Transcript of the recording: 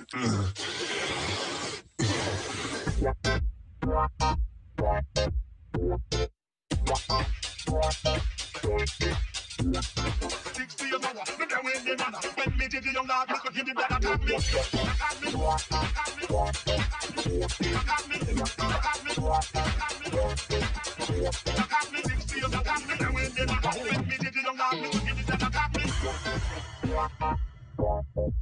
When me did the young lad, look at him, the brother tap me, tap me, tap me, tap me, tap me, tap me, 60 years ago, tap me, now when me did the young lad, look at him, the brother tap me.